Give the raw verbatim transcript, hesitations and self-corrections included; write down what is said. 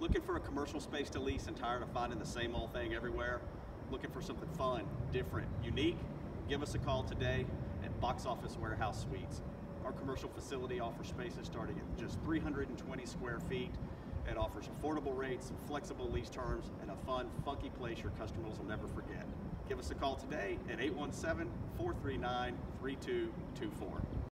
Looking for a commercial space to lease and tired of finding the same old thing everywhere? Looking for something fun, different, unique? Give us a call today at Box Office Warehouse Suites. Our commercial facility offers spaces starting at just three hundred twenty square feet. It offers affordable rates, flexible lease terms, and a fun, funky place your customers will never forget. Give us a call today at eight one seven, four three nine, three two two four.